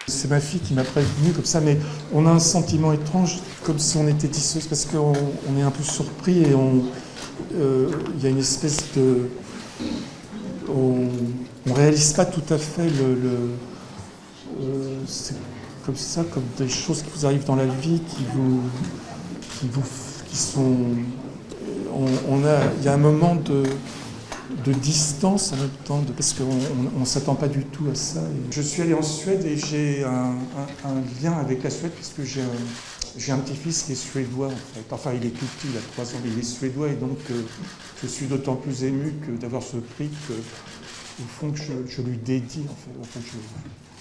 C'est ma fille qui m'a prévenu comme ça, mais on a un sentiment étrange, comme si on était tisseuse, parce qu'on est un peu surpris et il y a une espèce de... On ne réalise pas tout à fait c'est comme ça, comme des choses qui vous arrivent dans la vie, qui sont... Il y a un moment de distance en même temps, parce qu'on ne s'attend pas du tout à ça. Je suis allé en Suède et j'ai un lien avec la Suède, puisque j'ai un petit-fils qui est suédois, en fait. Enfin, il est tout petit, il a 3 ans, mais il est suédois, et donc je suis d'autant plus ému d'avoir ce prix au fond, que je lui dédie, en fait.